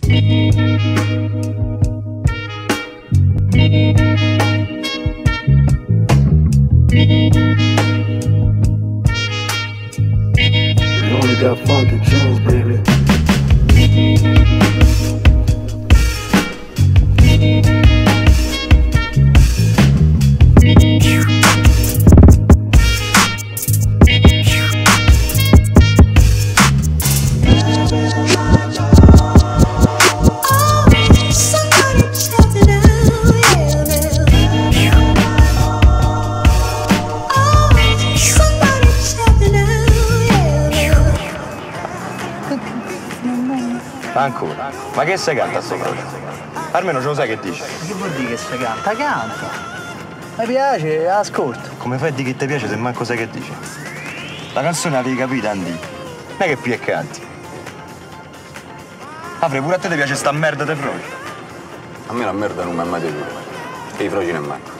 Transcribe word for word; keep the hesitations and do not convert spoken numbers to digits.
We only got funky tunes, baby. Ancora? Ma che se canta sto croce? Almeno ce lo sai che dice. Che vuol dire che si canta? Canta! Mi piace, ascolto. Come fai di che ti piace se manco sai che dice? La canzone l'avevi capita, Andy. Non è che più e canti. Avrei pure a te ti piace sta merda di froci. A me la merda non mi ha mai piaciuta. E i froci nemmeno.